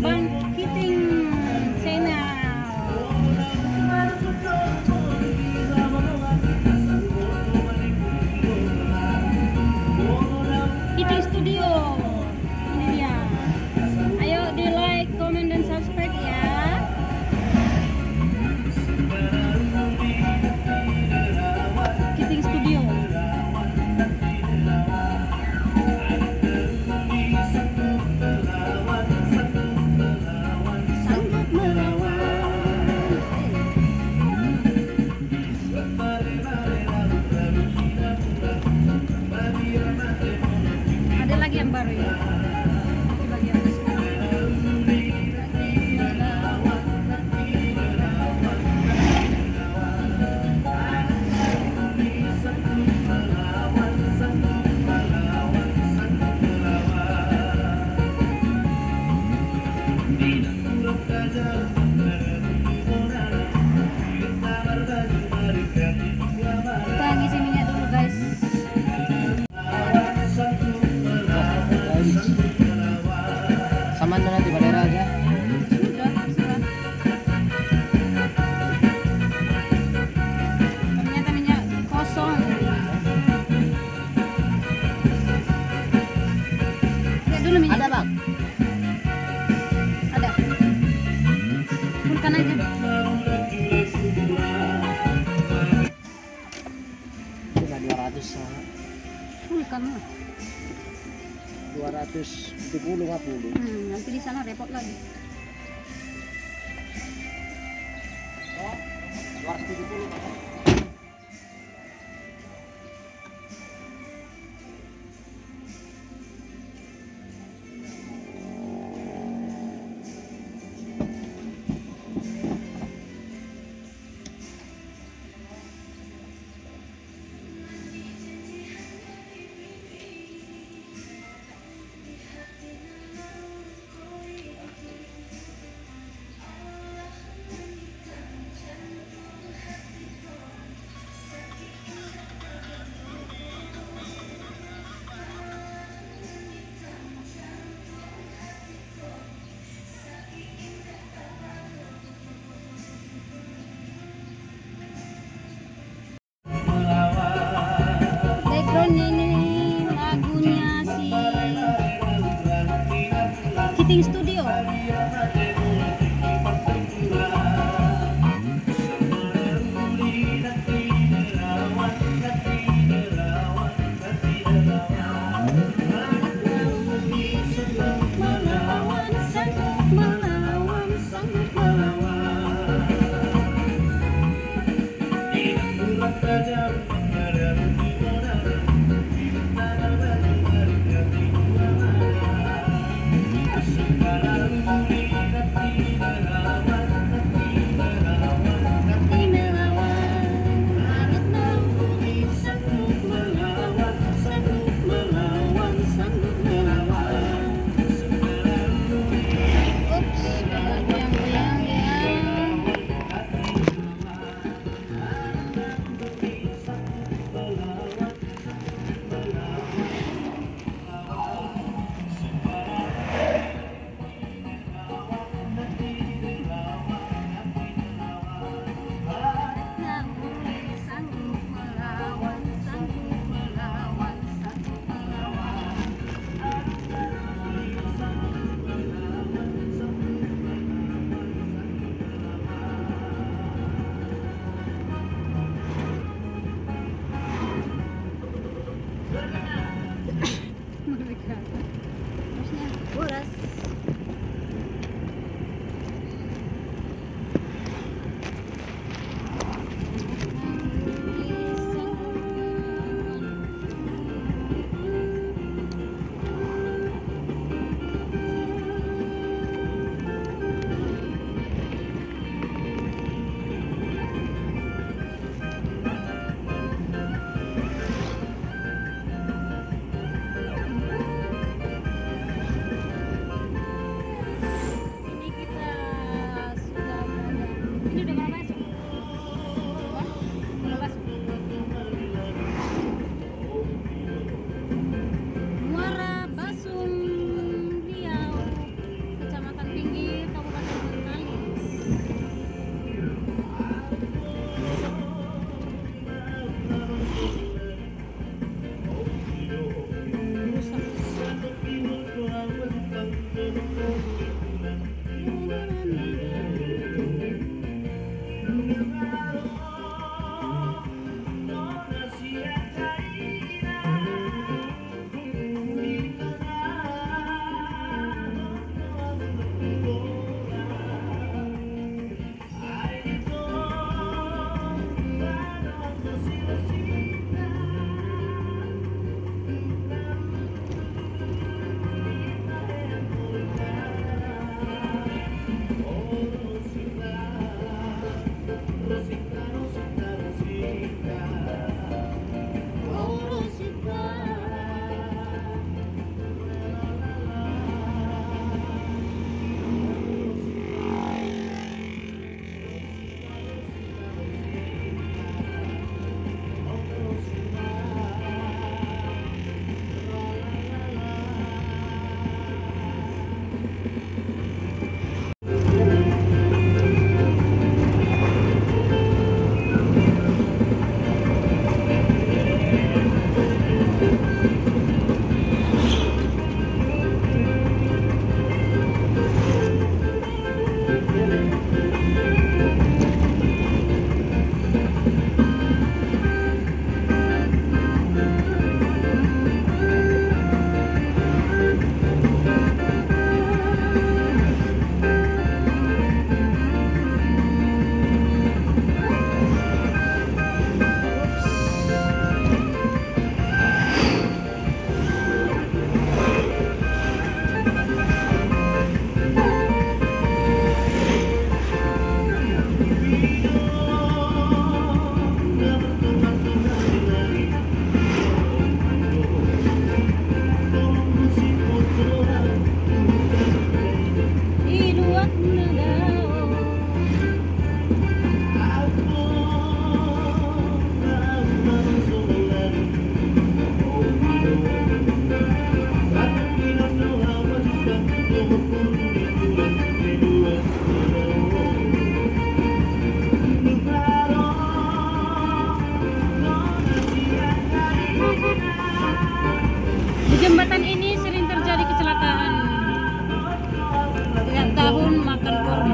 Bangkiting Channel. Kiting Studio. Ini dia. Ayo di like, comment, dan subscribe ya. Kiting Studio. Ada lagi yang baru ya. Di bagian atas. Kita ngisi minyak dulu guys. Sama nanti balera aja. Sudah, terserah. Ternyata minyak kosong. Lihat dulu minyak. Ada bang? Ada. Pulkan aja. Sudah 200 Pulkan lah. 270 50. Nanti di sana repot lagi. Oh, 270 Bang. Backgroundnya ini lagunya si Kiting Studio. Melawan, sanggup melawan, sanggup melawan. Harusnya boras. Muara Basung Riau, Kecamatan Pinggir.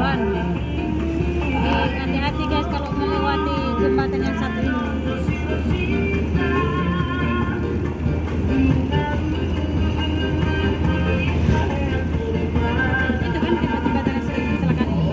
kawan-kawan. Jadi hati-hati guys kalau melewati jembatan yang satu ini. Itu kan jembatan yang sering kecelakaan itu.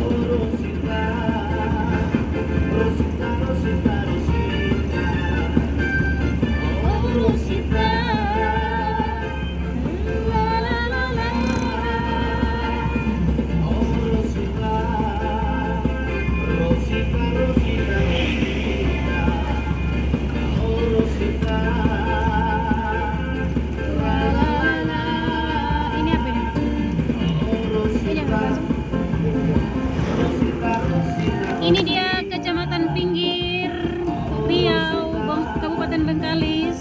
Ini apa ini? Ini jangan masuk. Ini dia Kecamatan Pinggir Riau, Kabupaten Bengkalis.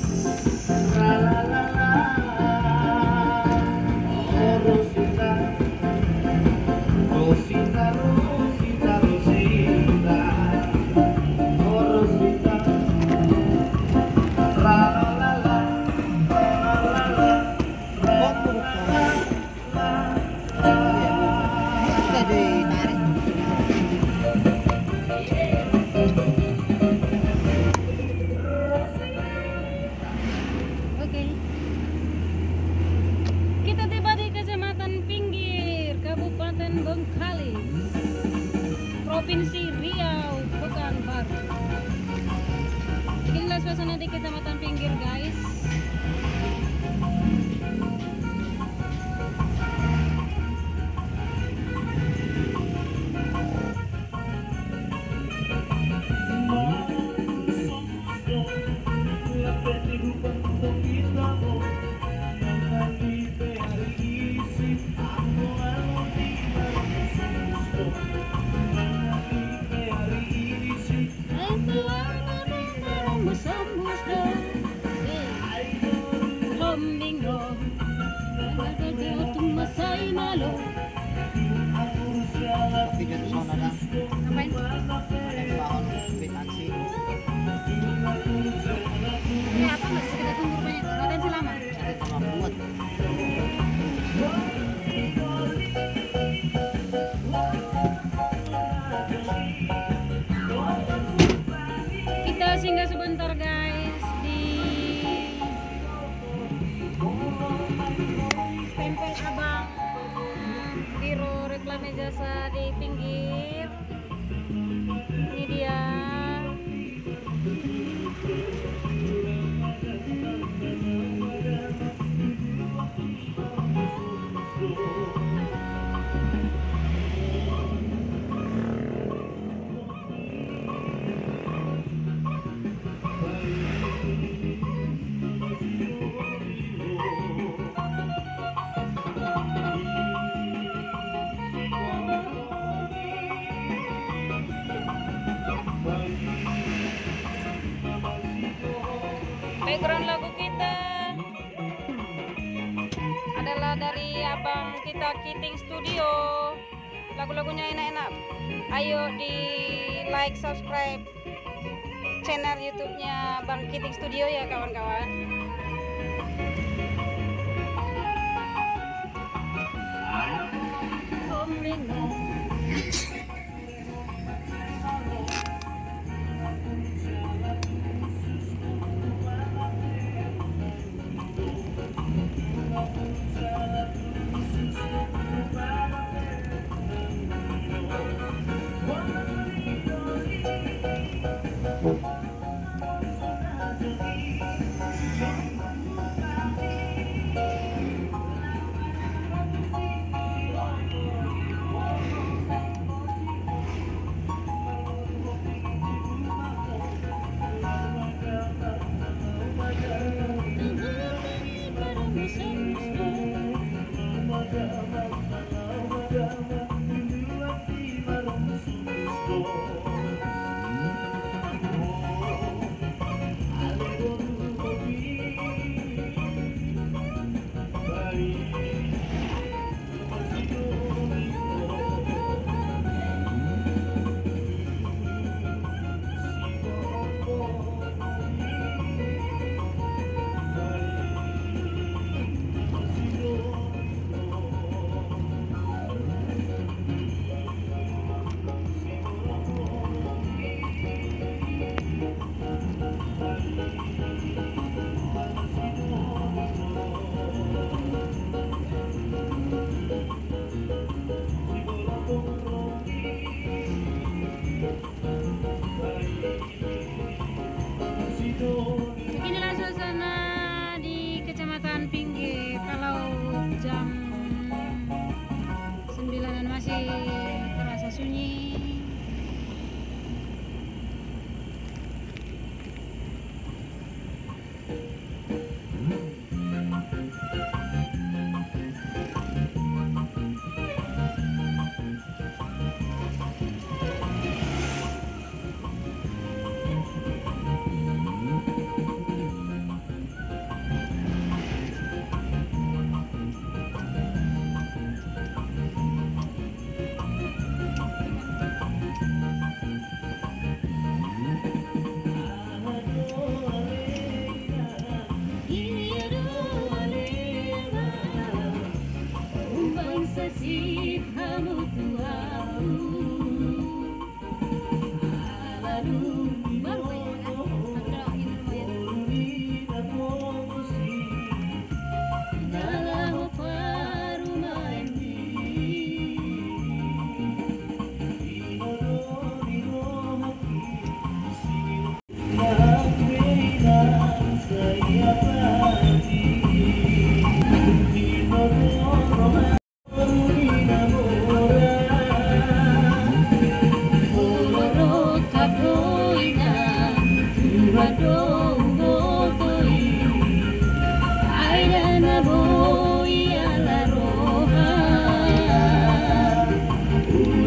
Oke. Kita tiba di Kecamatan Pinggir, Kabupaten Bengkalis, Provinsi Riau, Pekanbaru. Inilah suasana di Kecamatan Pinggir, guys. Video di sana dah. Ngapain? Ada yang bangun vegetansi. Ini apa nggak bisa kita tunggu rupanya? Ngapain sih lama? Saya tambah buat. Kita singgah sebentar guys di Tempel Abang, Biro Reklame Jasa di Pinggir. Ini dia. Background lagu kita adalah dari abang kita Kiting Studio. Lagu-lagunya enak-enak. Ayo di like, subscribe channel YouTube-nya Bang Kiting Studio ya kawan-kawan.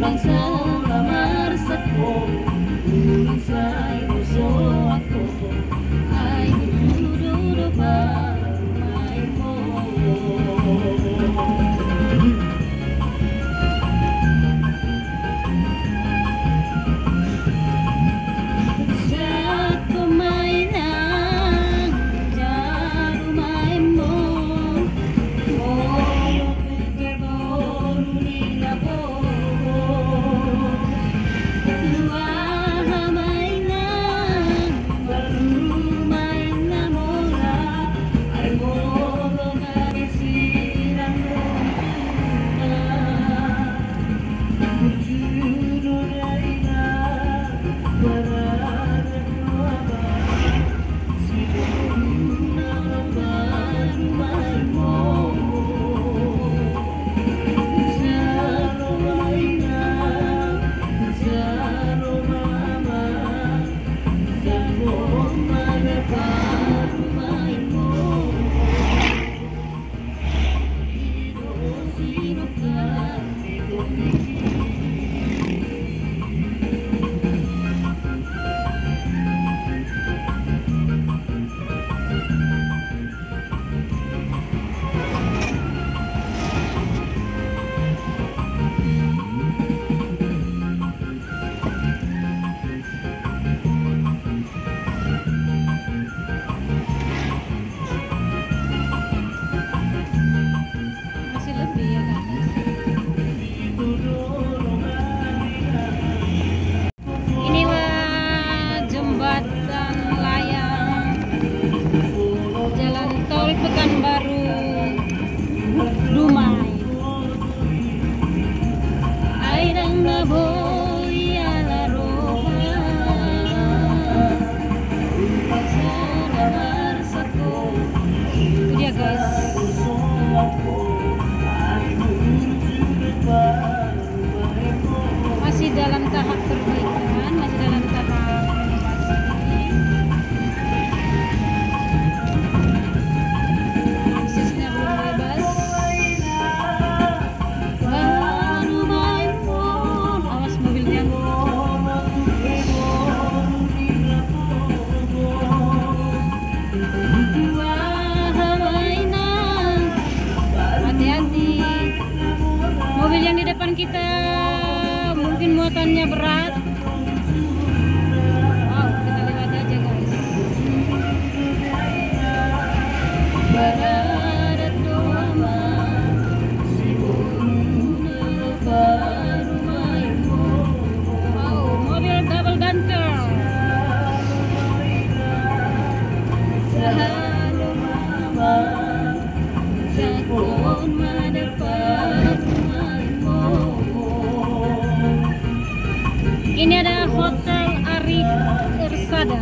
Masih lebih ya kan? Inilah jembatan layang Jalan Tol Pekanbaru Dumai. Airang naboy ala roha sana marsako. Itu dia guys. Masih dalam tahap perbaikan, masih dalam tahap renovasi. Aksesnya belum bebas. Baru main pun, awas mobilnya. Hati-hati, mobil yang di depan kita mungkin muatannya berat. Wow, kita lewat aja guys. Bararat doama, wow, mobil double bunker. Selalu mama, sakon mendepan rumahmu. Ini ada Hotel Arif Irsada.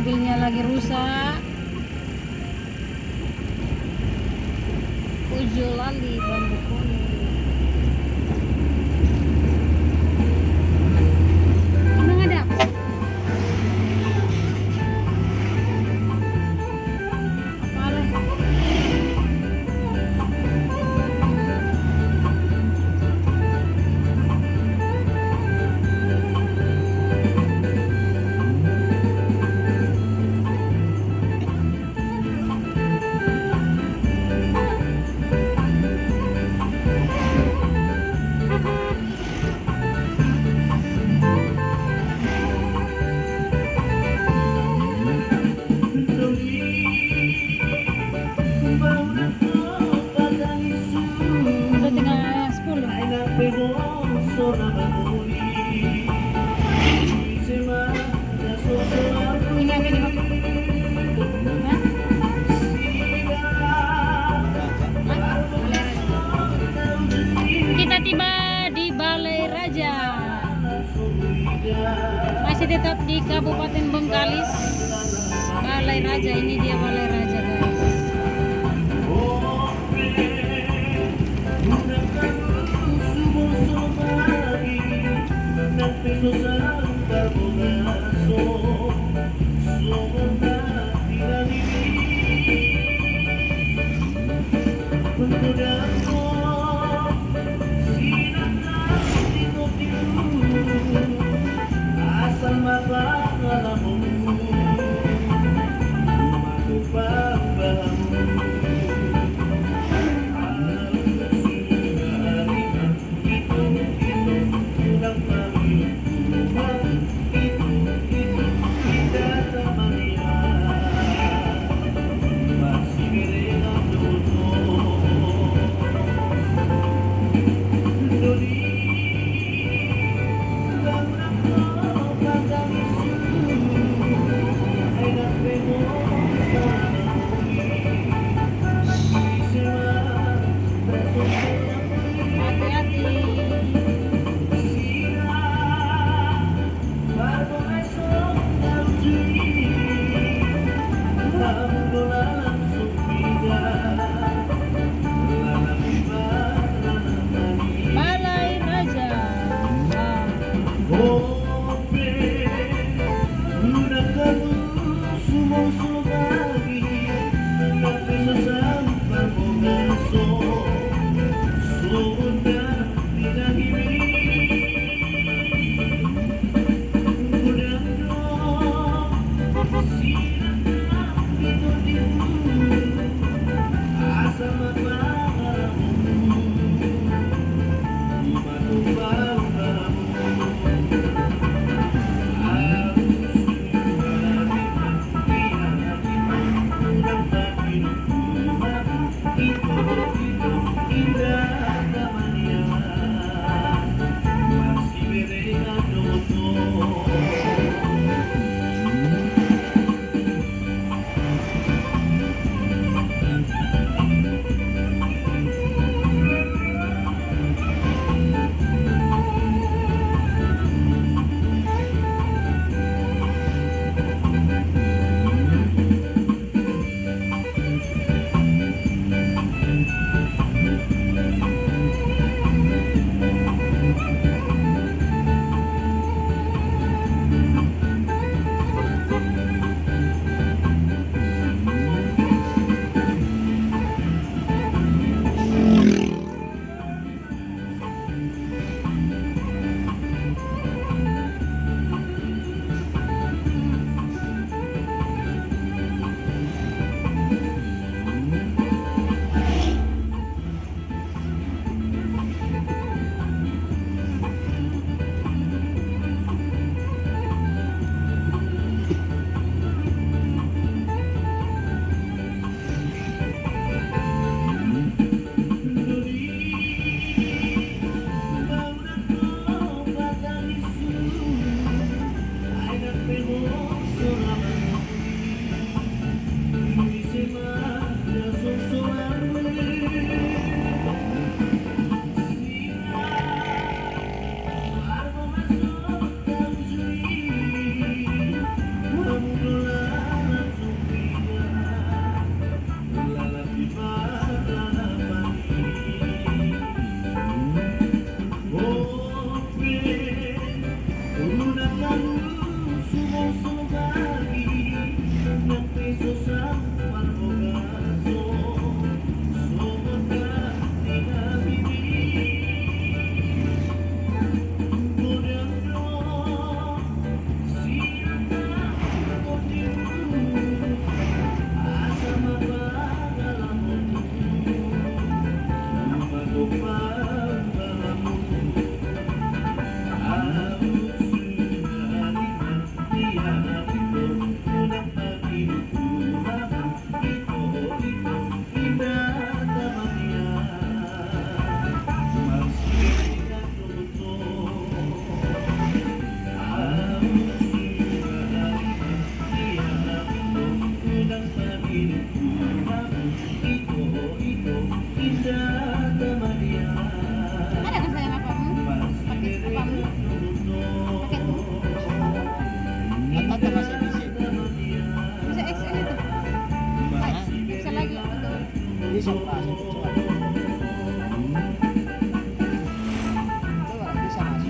mobilnya lagi rusak. Ujo lali bambu kuning. Emang ada? Apaleh? Udah tinggal 10. Ini apa ini, Bang? Hah? Kita tiba di Balai Raja. Masih tetap di Kabupaten Bengkalis. Balai Raja, ini dia Balai Raja, guys. Ada kan sayang apamu? Pakai apamu? Pakai Atau masih bisa? bisa XL itu. Mana? Bisa lagi untuk Bisa Pak, saya coba. Coba bisa masuk.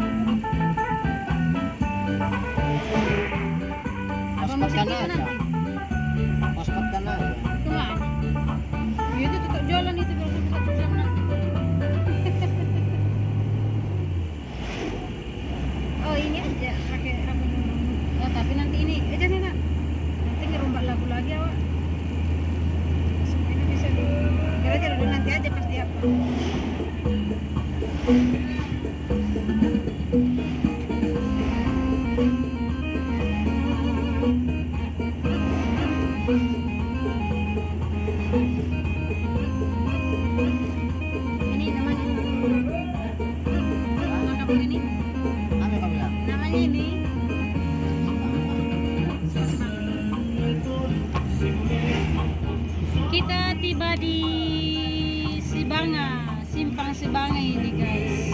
apa Paspatkan musiknya aja. nanti? Paspatkan aja. Kemana? Ya itu tetap jualan itu biar sampai 1 jam nanti. Oh ini aja pakai apa? Ya tapi nanti ini aja nih nak. Nanti ngerombak lagu lagi awak. Semuanya bisa di. Kira aja dulu nanti aja pasti apa. Ini namanya. Nama kamu ini? Apa kamu bilang? Namanya ini. Kita tiba di Sibanga, Simpang Sibanga ini guys.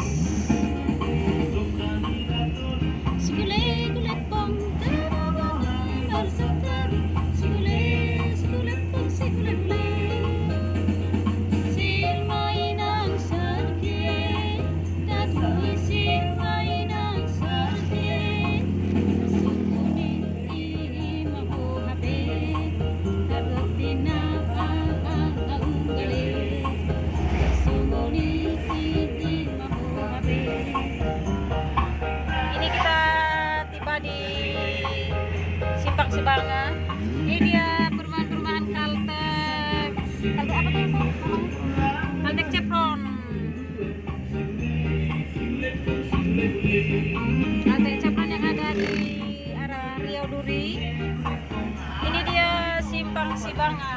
Sikulet kulet pong, tararara, sekali. Sikulet pong, sikulet mainan sarki, datui mainan sarki. Sukuni imaku habe, tagotina aungale. Sukuni imaku habe. Ini kita tiba di Simpang Sibanga. Ini dia perumahan-perumahan Caltek. Caltek apa tuh namanya? Caltek Chevron. Caltek Chevron yang ada di arah Riau Duri. Ini dia Simpang Sibanga.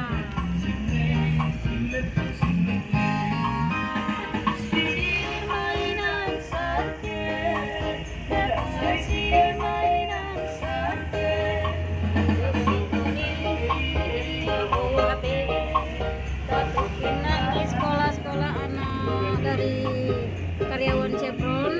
Mainan sarki, mainan sarki. Ini sekolah-sekolah anak dari karyawan Chevron.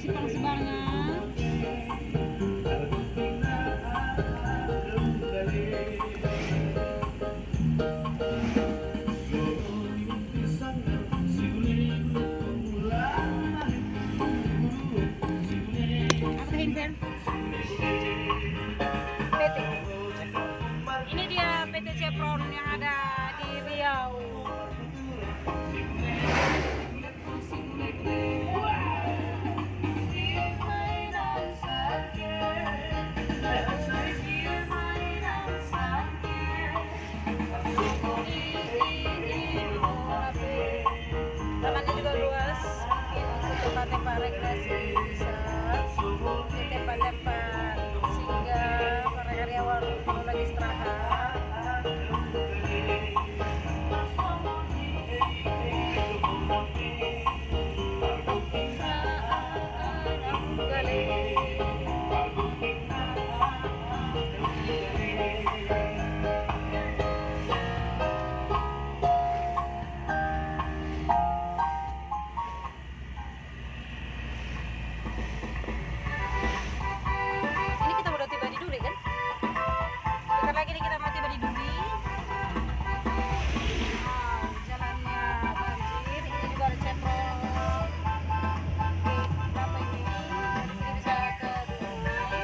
simpang sebangan. Apa handphone? PT. Ini dia PT Chevron yang ada di Riau. Tamannya juga luas, mungkin untuk tempat-tempat rekreasi bisa, untuk tempat-tempat singgah para karyawan kalau lagi istirahat. Ini kita udah tiba di Duri kan? Bentar lagi nih kita mau tiba di Duri. Jalannya banjir, ini juga ada Chevron. Berapa ini? Dari sini bisa ke Duri.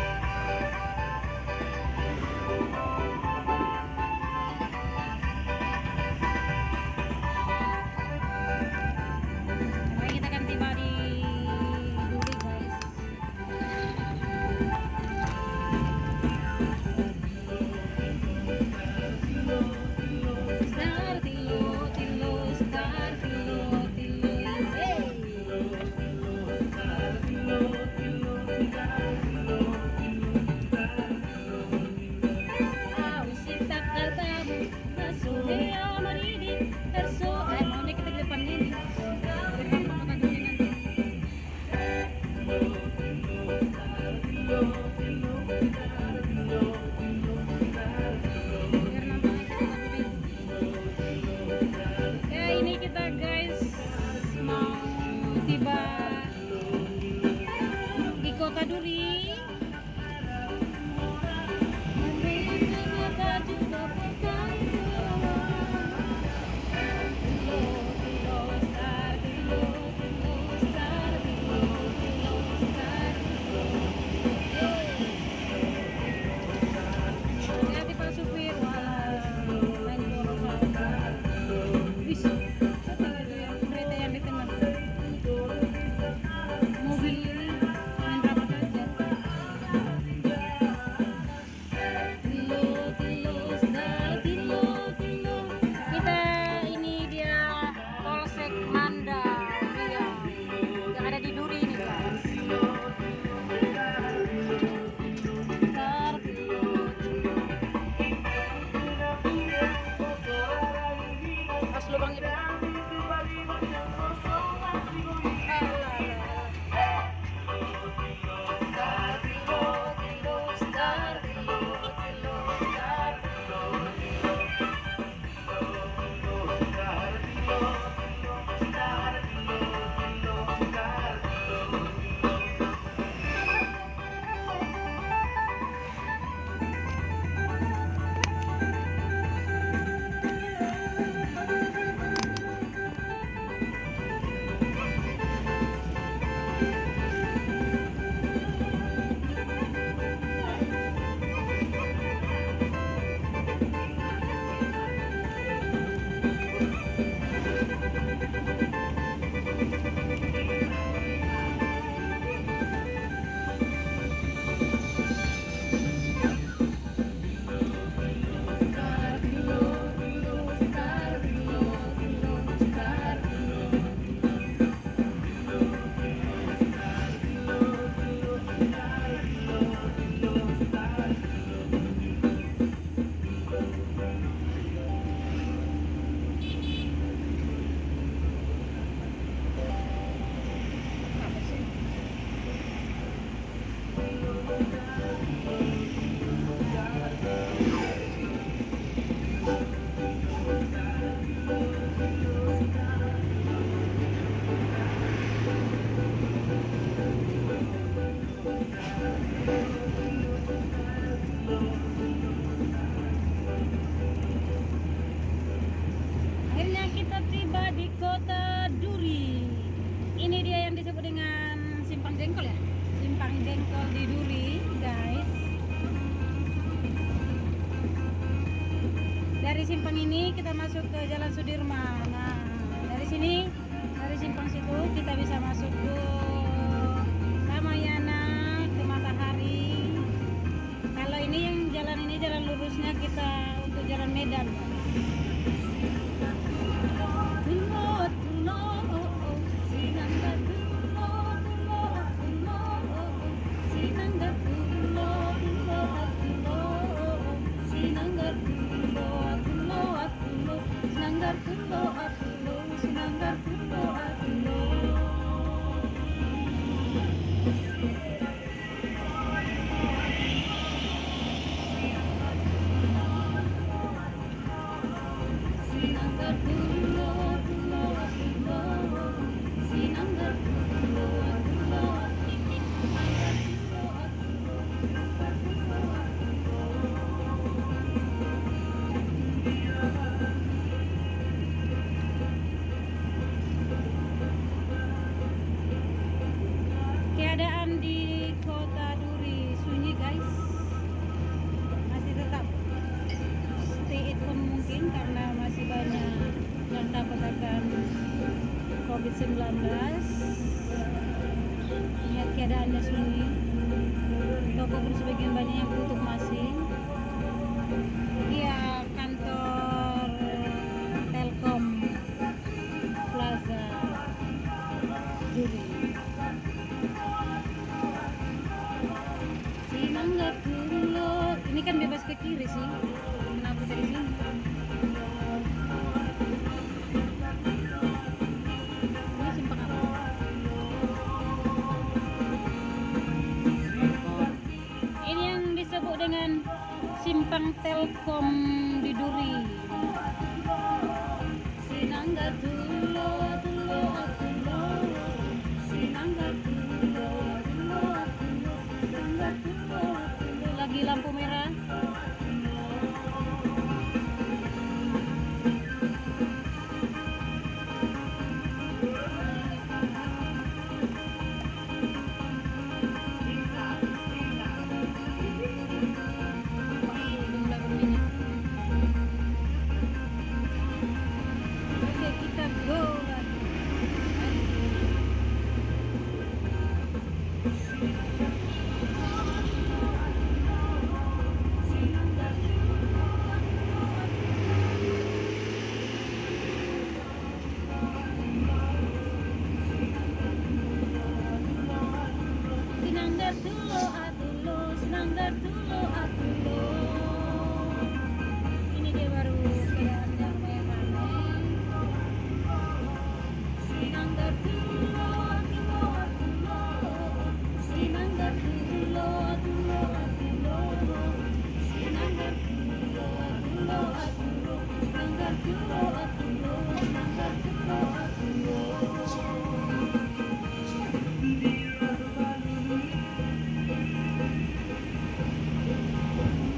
Sekarang kita akan tiba di Duri guys. Star tilo tilo, star tilo tilo, hey. Ausitak katamu, nasuhea maridi, terso. Maunya kita ke depan ini. Depan rumah Kaduri nanti. Biar nampaknya kita Kaduri. Ya ini kita guys mau tiba di kota Duri. Hati-hati Pak supir, wah main boros aja. Wis, total itu yang kereta yang diteman. Mobil ini main rapat aja. yang disebut dengan simpang jengkol ya, simpang jengkol di Duri guys. Dari simpang ini kita masuk ke Jalan Sudirman. Nah, dari sini, dari simpang situ kita bisa masuk ke Ramayana, ke Matahari. Kalau ini yang jalan ini jalan lurusnya kita untuk jalan Medan. Keadaan di kota Duri sunyi guys, masih tetap stay at home mungkin karena masih banyak yang takut akan COVID-19. Lihat keadaannya sunyi, toko pun sebagian banyak yang tutup masih. Iya, kantor Telkom Plaza Duri. Sinanggar dulu. Ini kan bebas ke kiri sih. Kenapa dari sini? Ini simpang apa? Ini yang disebut dengan simpang Telkom di Duri. Sinanggar dulu, dulu, dulu. Sinanggar dulu, dulu, dulu. Sinanggar dulu, dulu. Lagi lampu merah. Oke, kita go. Sinanggar dulu, dulu, sinanggar dulu, dulu. Ini dia baru keadaan yang ramai. Sinanggar dulu, dulu, dulu. Sinanggar dulu, dulu, dulu. Sinanggar dulu, dulu, dulu. Sinanggar dulu, dulu. Sinanggar dulu, dulu.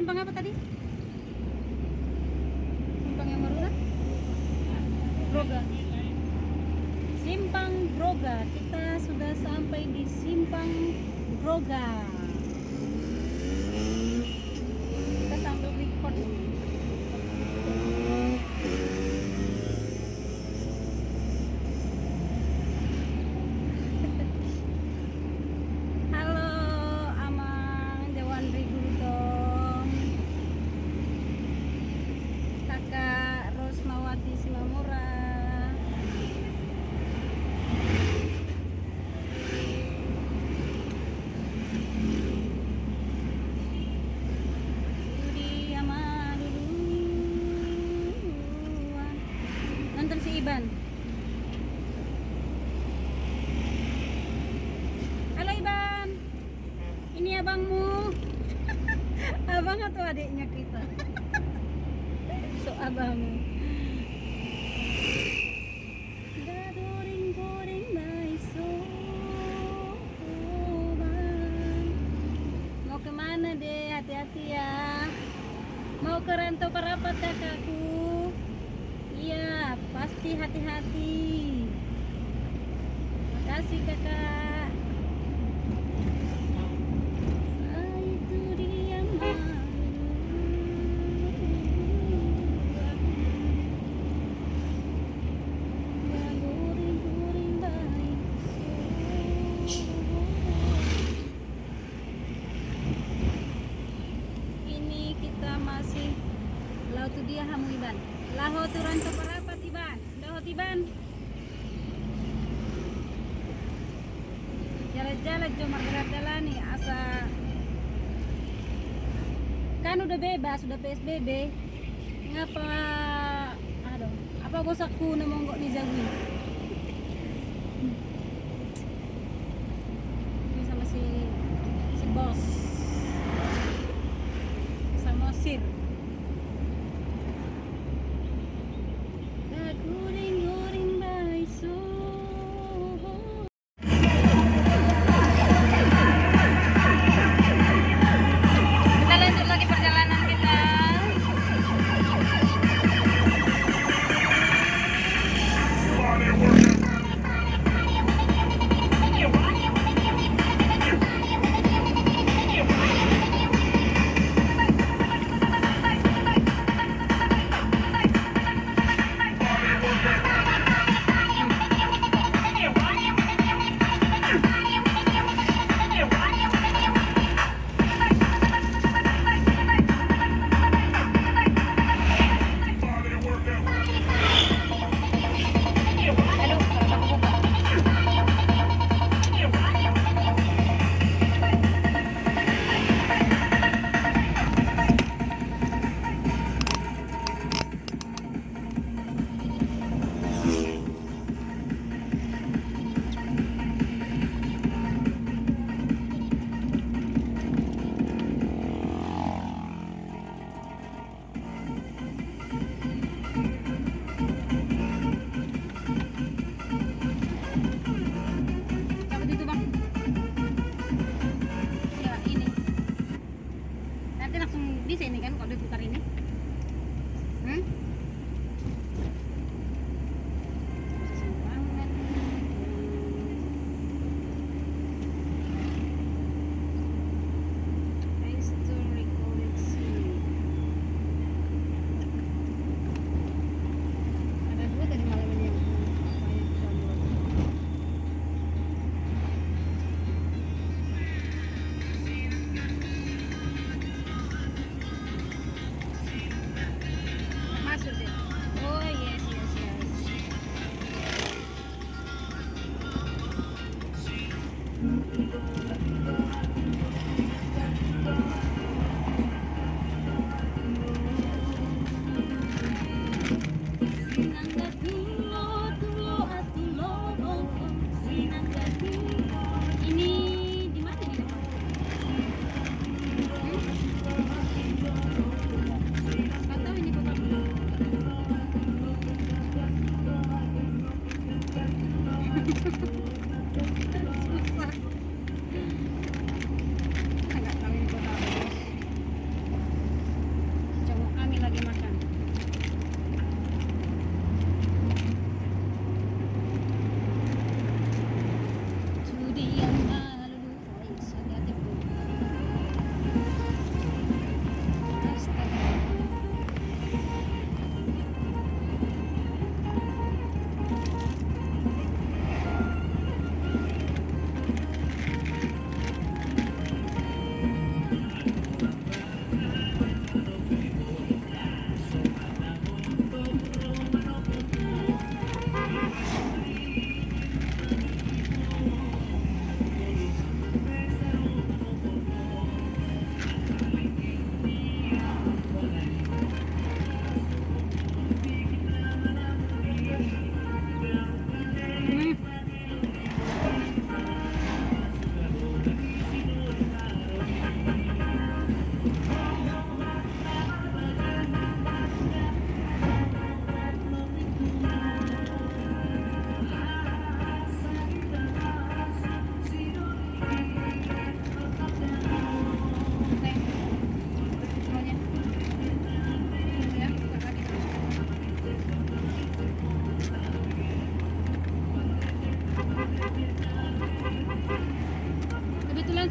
simpang apa tadi? Simpang yang barusan? Broga. Simpang Broga. Kita sudah sampai di Simpang Broga. Kita sambil record. Halo Amang Jawan Rigultom, Kakak Rosmawati Simamura. Yudi ama duluan. Nonton si Iban. Halo Iban, ini abangmu. Abang atau adiknya kita? So abangmu. Gadoring-goring by soban. Mau kemana deh? Hati-hati ya. Mau ke Rantau Parapat kakakku? Iya, pasti hati-hati. Makasih kakak. Itu dia malu. Gadoring-goring by soban. Ini kita masih laut tu dia hamu Iban. Laho tu Rantau Parapat Iban. Laut Iban. Jalan-jalan cuma jalan-jalani asa kan udah bebas, udah PSBB. Ngapa aduh, apa bosakku nemonggok ni Zawi. Ini sama si bos. Sama Sir. Gadoring-goring by soban. Kita lanjut lagi perjalanan kita.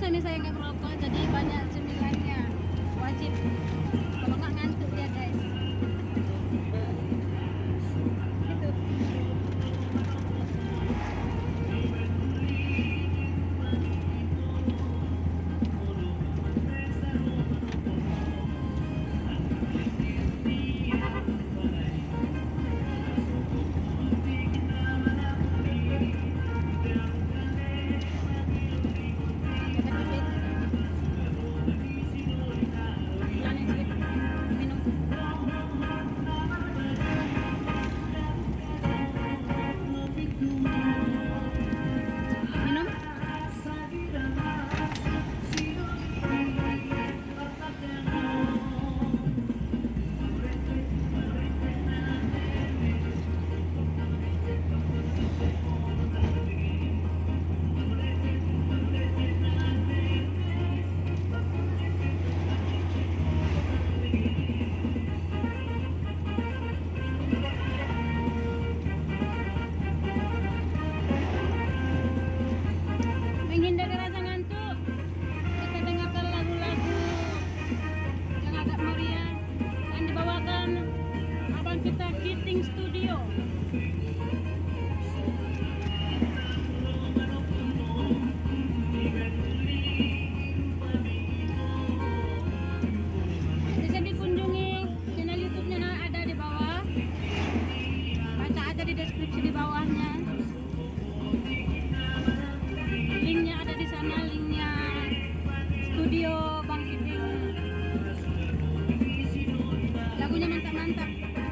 suami saya nggak merokok, jadi banyak cemilannya. Wajib. Kalau nggak ngantuk dia guys. Gitu. Menghindari rasa ngantuk, kita dengarkan lagu-lagu yang agak meriah yang dibawakan abang kita Kiting Studio. Bisa dikunjungi channel YouTube-nya, ada di bawah. Baca aja di deskripsi di bawahnya. Linknya ada di sana, linknya studio Bang Kiting. Lagunya mantap-mantap.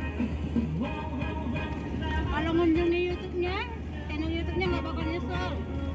Kalau mengunjungi YouTube-nya, channel YouTube-nya nggak bakal nyesel.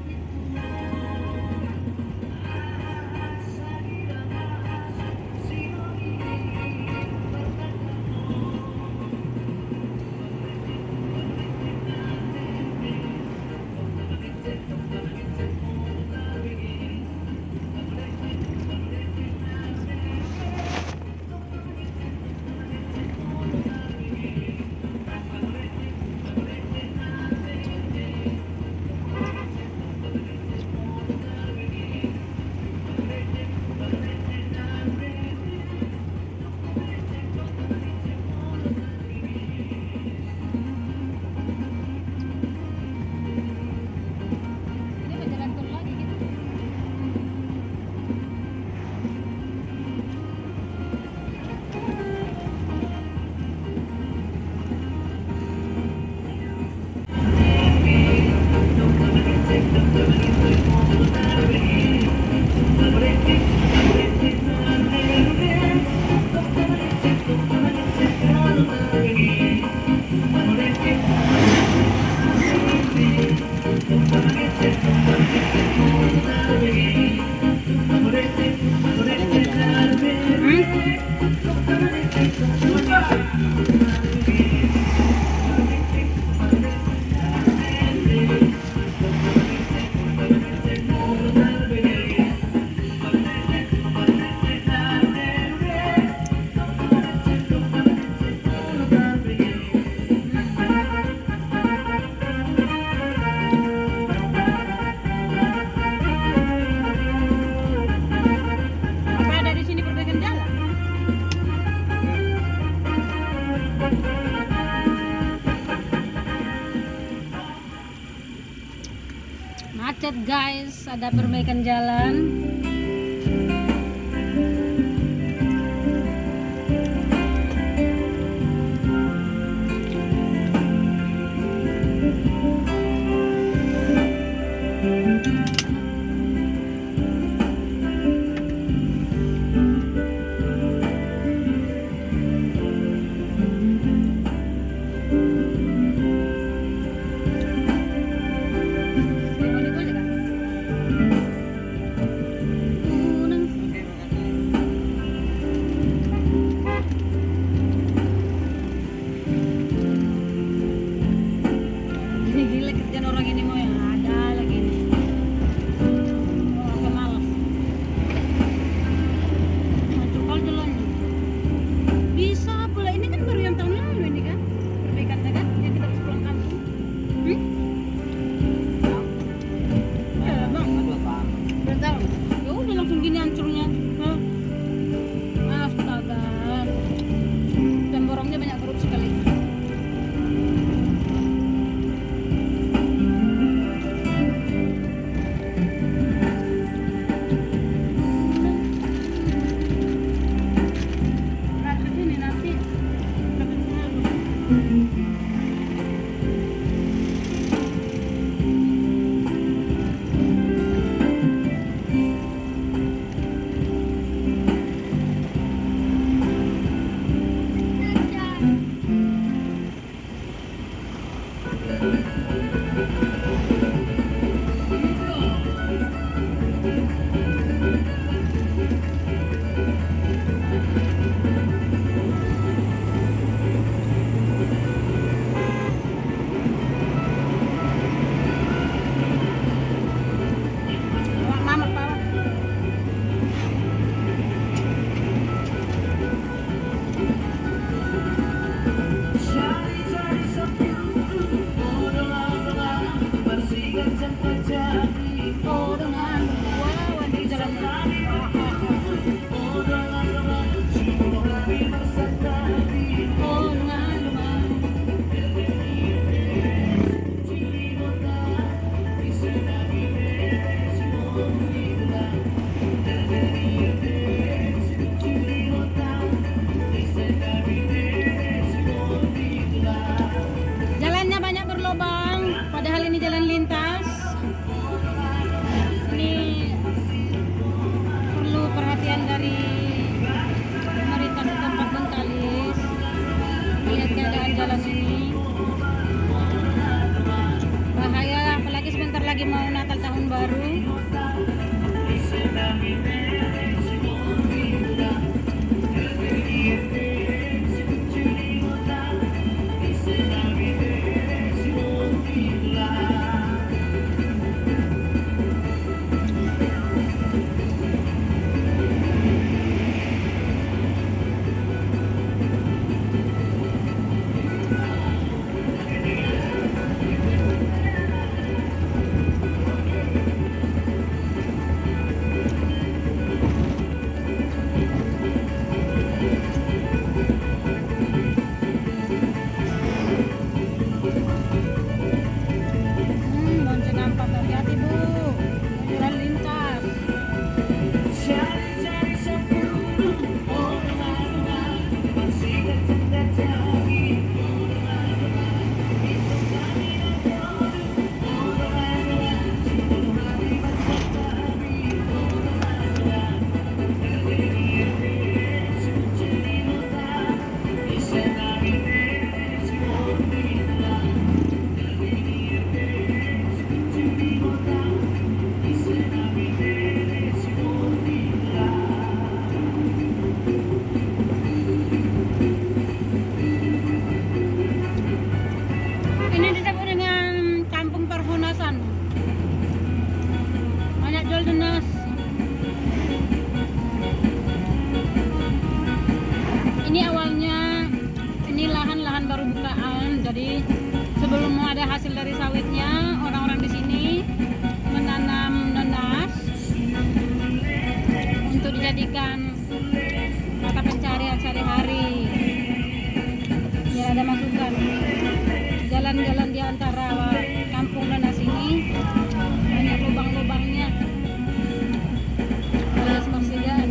Macet guys, ada perbaikan jalan. Mamat pa. Oh, dengan wow, di jalan. Oh, dengan. Jalannya banyak berlubang, padahal ini jalan lintas. Ini perlu perhatian dari pemerintah setempat Bengkalis. Lihat keadaan jalan ini. Bahaya, apalagi sebentar lagi mau Natal tahun baru. Bonceng apa? Hati-hati Bu, jalan lintas. Ini disebut dengan kampung perhunasan. Banyak jual denas. Ini awalnya ini lahan-lahan baru bukaan. Jadi sebelum ada hasil dari sawitnya, orang-orang di sini menanam nanas untuk dijadikan mata pencarian sehari-hari. Biar ada masukan. Jalan-jalan di antara kampung nanas ini banyak lubang-lubangnya. Alias persediaan.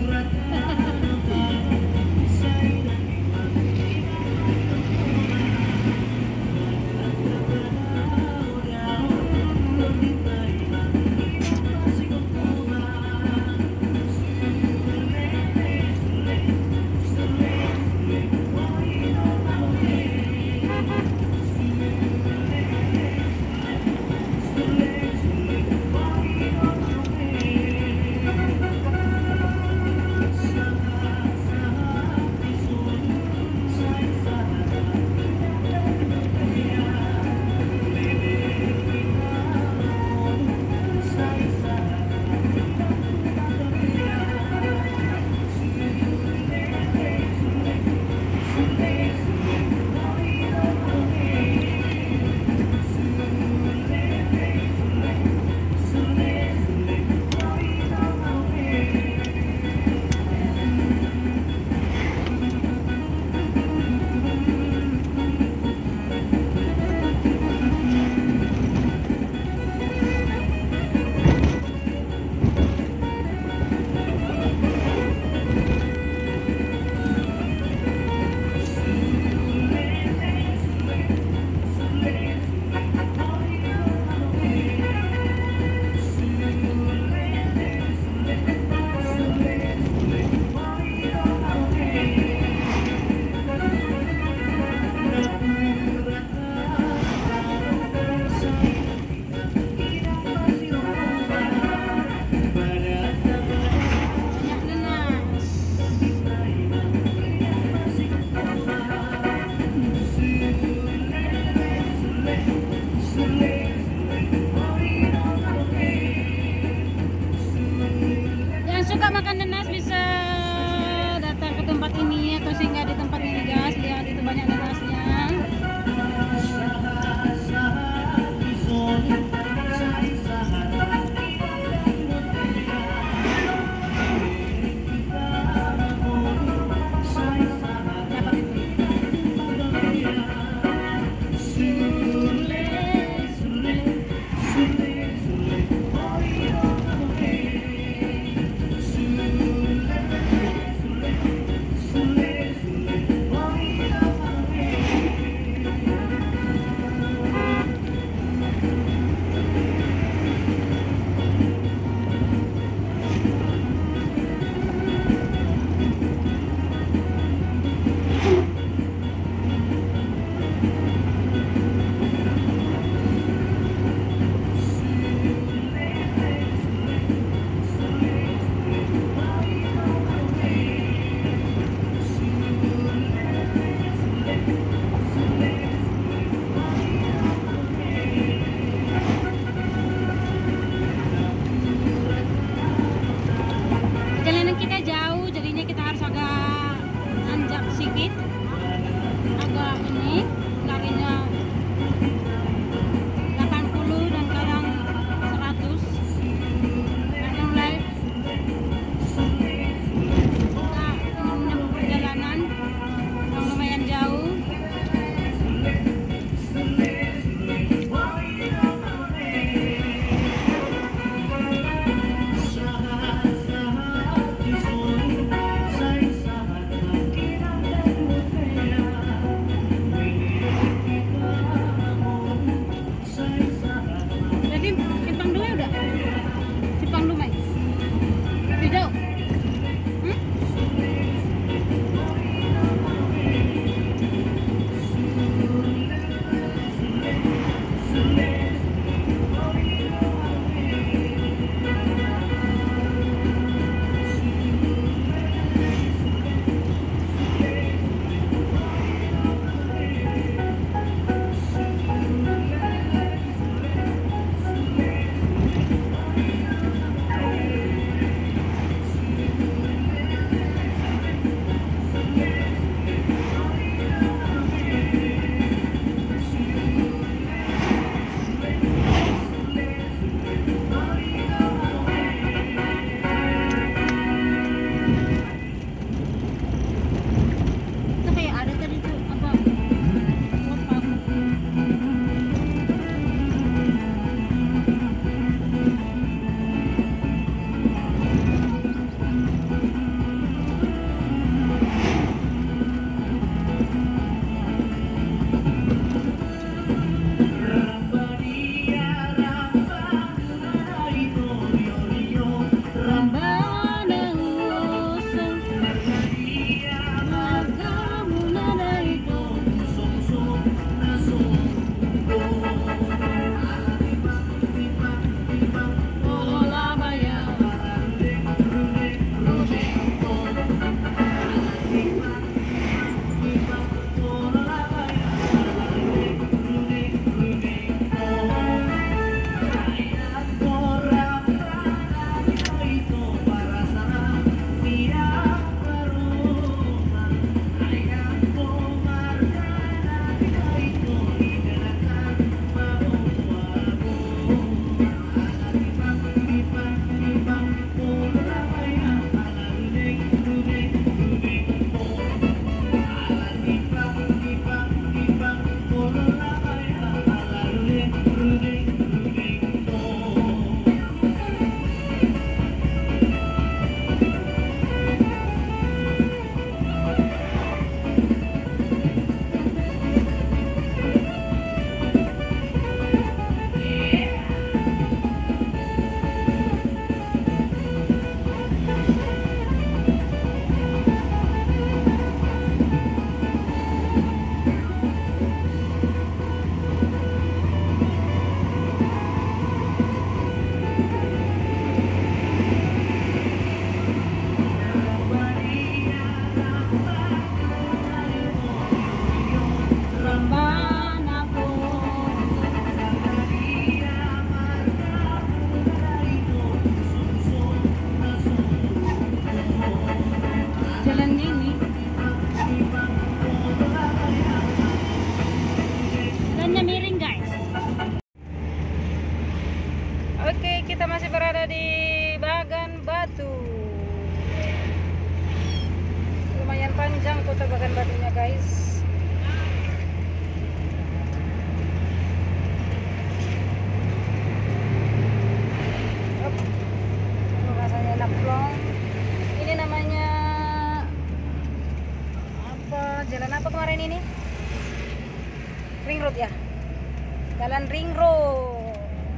Ring Road ya. Jalan Ring Road.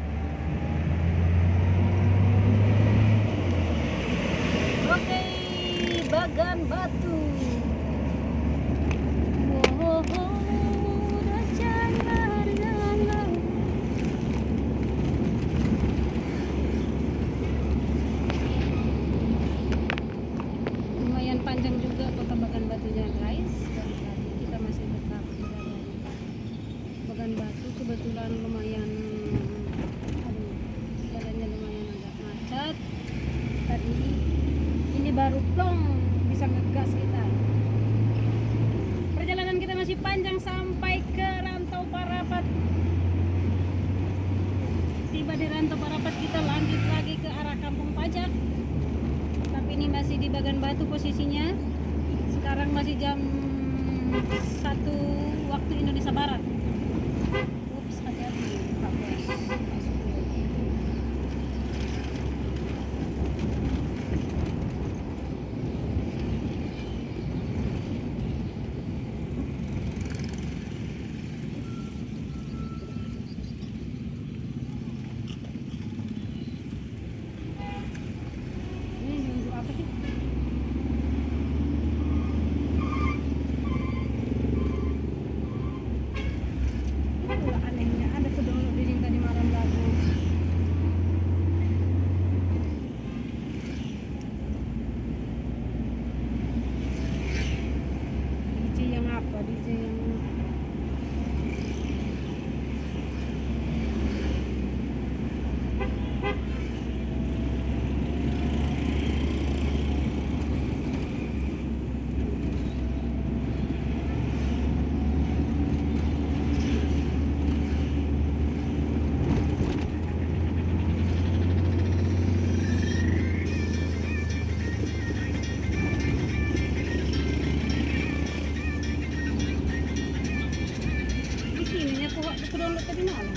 Oke, Bagan Batu. Lumayan panjang juga kota Bagan Batunya guys. Dan tadi kita masih tetap berada di Bagan Batu. Kebetulan lumayan, aduh, jalannya lumayan agak macet. Tadi ini baru plong bisa ngegas kita. Perjalanan kita masih panjang sampai ke Rantau Parapat. Tiba di Rantau Parapat kita lanjut lagi ke arah Kampung Pajak. Tapi ini masih di Bagan Batu posisinya. Sekarang masih jam 1 waktu Indonesia Barat. Ups, hati-hati Pak Bos. Ini nunggu apa sih? Itulah anehnya, ada peduluk di sini tadi malam lagu. DJ yang apa? DJ yang di sininya aku waktu peduluk tadi malam.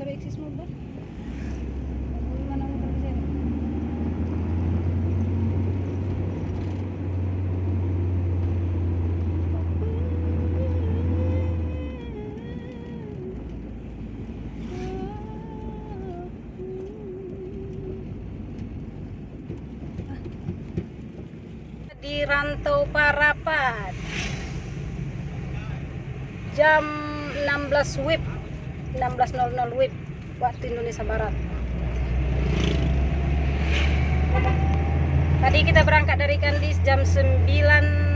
sabi exist mode ba? Mana motor bisa ini? Di Rantau Parapat jam 16 WIB 16.00 WIB waktu Indonesia Barat. Tadi kita berangkat dari Kandis jam 9